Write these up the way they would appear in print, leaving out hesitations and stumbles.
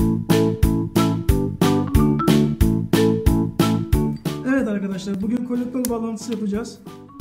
Evet arkadaşlar, bugün kolektör bağlantısı yapacağız.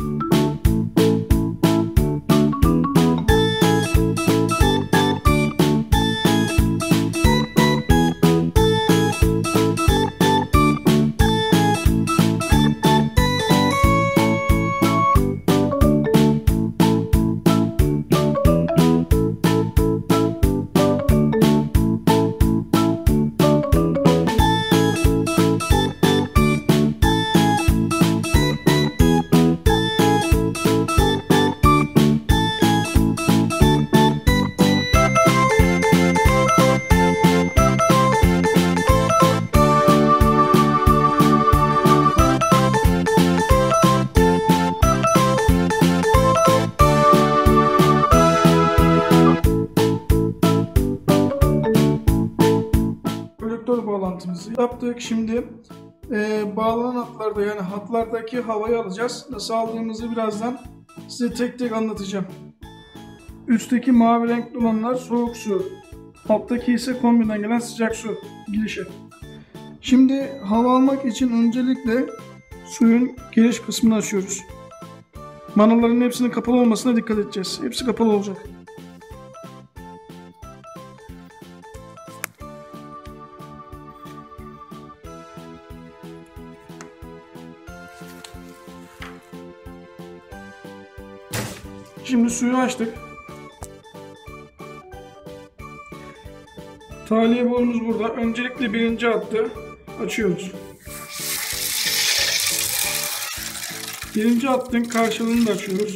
Kolektör bağlantımızı yaptık. Şimdi bağlanan hatlarda, yani hatlardaki havayı alacağız. Nasıl aldığımızı birazdan size tek tek anlatacağım. Üstteki mavi renkli olanlar soğuk su. Alttaki ise kombiden gelen sıcak su girişi. Şimdi hava almak için öncelikle suyun giriş kısmını açıyoruz. Manaların hepsinin kapalı olmasına dikkat edeceğiz. Hepsi kapalı olacak. Şimdi suyu açtık. Tahliye borumuz burada. Öncelikle birinci hattı açıyoruz. Birinci hattın karşılığını da açıyoruz.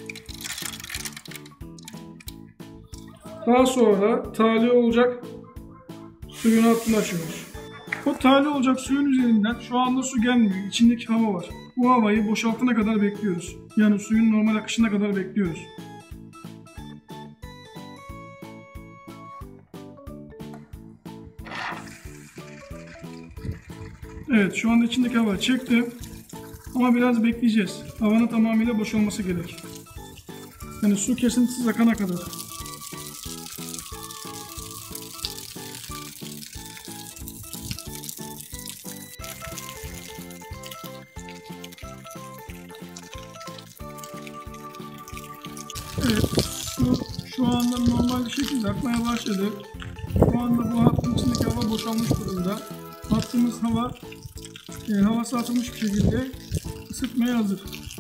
Daha sonra tahliye olacak suyun hattını açıyoruz. O tahliye olacak suyun üzerinden şu anda su gelmiyor. İçindeki hava var. Bu havayı boşaltana kadar bekliyoruz. Yani suyun normal akışına kadar bekliyoruz. Evet, şu anda içindeki hava çıktı. Ama biraz bekleyeceğiz. Havanın tamamıyla boşalması gerek. Yani su kesintisiz akana kadar. Evet, şu anda normal bir şekilde akmaya başladı. Şu anda bu hattın içindeki hava boşalmış durumda. Hattımız havası atılmış bir şekilde ısıtmaya hazır.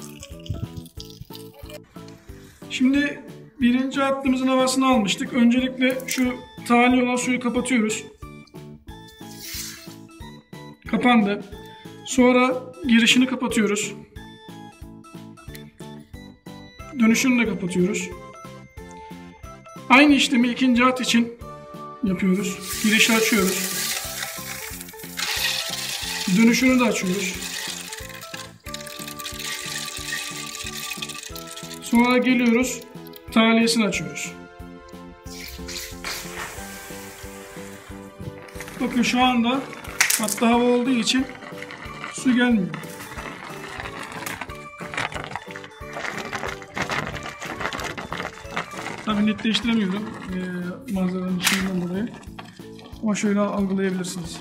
Şimdi birinci hattımızın havasını almıştık. Öncelikle şu tahliye olan suyu kapatıyoruz. Kapandı. Sonra girişini kapatıyoruz. Dönüşünü de kapatıyoruz. Aynı işlemi ikinci hat için yapıyoruz. Girişi açıyoruz. Dönüşünü de açıyoruz. Sonra geliyoruz, tahliyesini açıyoruz. Bakın şu anda hatta hava olduğu için su gelmiyor. Tabii netleştiremiyorum manzaranın içinden dolayı. Ama şöyle algılayabilirsiniz.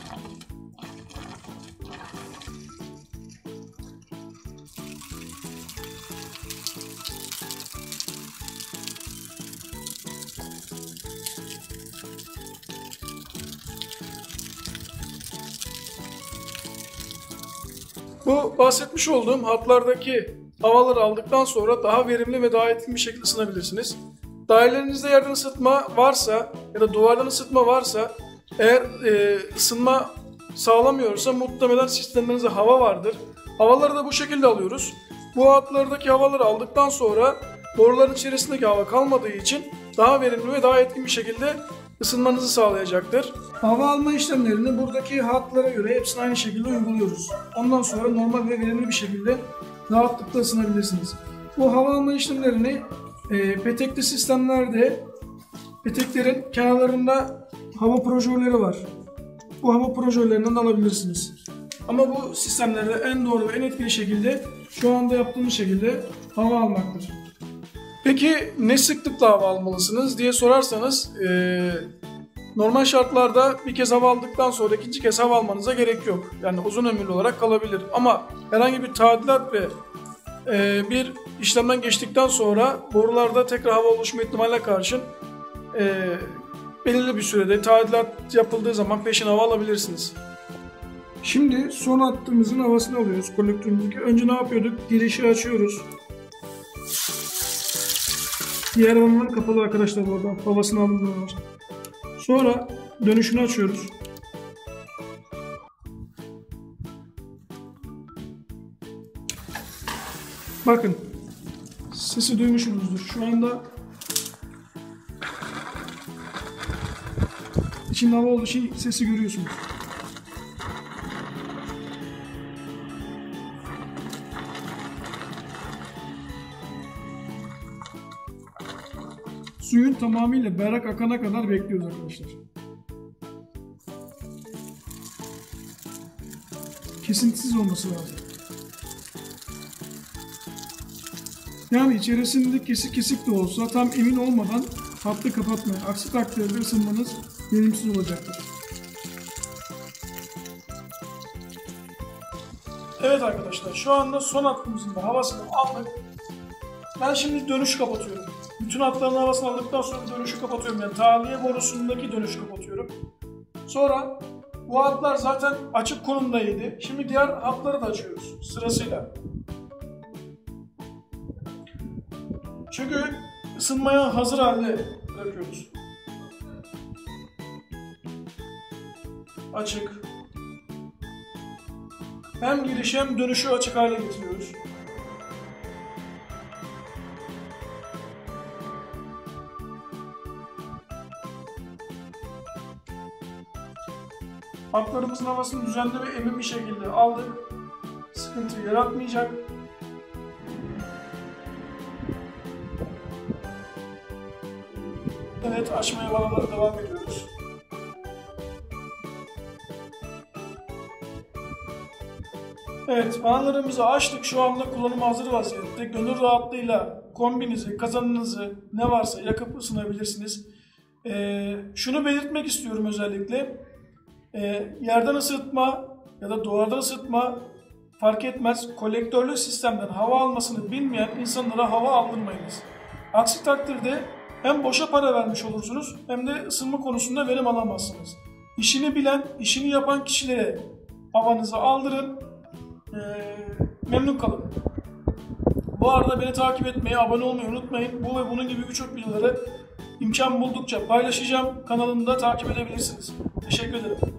Bu bahsetmiş olduğum hatlardaki havaları aldıktan sonra daha verimli ve daha etkili bir şekilde ısınabilirsiniz. Dairelerinizde yerden ısıtma varsa ya da duvardan ısıtma varsa, eğer ısınma sağlamıyorsa muhtemelen sistemlerinizde hava vardır. Havaları da bu şekilde alıyoruz. Bu hatlardaki havaları aldıktan sonra boruların içerisindeki hava kalmadığı için daha verimli ve daha etkin bir şekilde ısınmanızı sağlayacaktır. Hava alma işlemlerini buradaki hatlara göre hepsini aynı şekilde uyguluyoruz. Ondan sonra normal ve verimli bir şekilde rahatlıkla ısınabilirsiniz. Bu hava alma işlemlerini petekli sistemlerde peteklerin kenarlarında hava projektörleri var. Bu hava projektörlerinden alabilirsiniz. Ama bu sistemlerde en doğru ve en etkili şekilde şu anda yaptığımız şekilde hava almaktır. Peki ne sıklıkla hava almalısınız diye sorarsanız Normal şartlarda bir kez hava aldıktan sonra ikinci kez hava almanıza gerek yok. Yani uzun ömürlü olarak kalabilir. Ama herhangi bir tadilat ve bir işlemden geçtikten sonra borularda tekrar hava oluşma ihtimaline karşın belirli bir sürede tadilat yapıldığı zaman peşin hava alabilirsiniz. Şimdi son hattımızın havasını alıyoruz kolektörümüzdeki. Önce ne yapıyorduk? Girişi açıyoruz. Diğer vanlar kapalı arkadaşlar, oradan havasını alıyoruz. Sonra dönüşünü açıyoruz. Bakın, sesi duymuşsunuzdur. Şu anda içinde hava olduğu için sesi görüyorsunuz. Suyun tamamıyla berrak akana kadar bekliyoruz arkadaşlar. Kesintisiz olması lazım. Yani içerisinde kesik kesik de olsa tam emin olmadan hattı kapatmayın. Aksi takdirde ısınmanız verimsiz olacaktır. Evet arkadaşlar, şu anda son hattımızın da havasını aldık. Ben şimdi dönüşü kapatıyorum. Bütün hatların havasını aldıktan sonra dönüşü kapatıyorum. Yani tahliye borusundaki dönüşü kapatıyorum. Sonra bu hatlar zaten açık konumdaydı. Şimdi diğer hatları da açıyoruz sırasıyla. Çünkü ısınmaya hazır halde bırakıyoruz. Açık. Hem giriş hem dönüşü açık hale getiriyoruz. Hatlarımızın havasını düzenli ve emin bir şekilde aldık. Sıkıntı yaratmayacak. Evet, açmaya vanalara devam ediyoruz. Evet, vanalarımızı açtık. Şu anda kullanıma hazır vaziyette. Gönül rahatlığıyla kombinizi, kazanınızı ne varsa yakıp ısınabilirsiniz. Şunu belirtmek istiyorum özellikle. Yerden ısıtma ya da duvardan ısıtma fark etmez. Kolektörlü sistemden hava almasını bilmeyen insanlara hava aldırmayınız. Aksi takdirde hem boşa para vermiş olursunuz hem de ısınma konusunda verim alamazsınız. İşini bilen, işini yapan kişilere havanızı aldırın. Memnun kalın. Bu arada beni takip etmeyi, abone olmayı unutmayın. Bu ve bunun gibi birçok videoları imkan buldukça paylaşacağım. Kanalımda takip edebilirsiniz. Teşekkür ederim.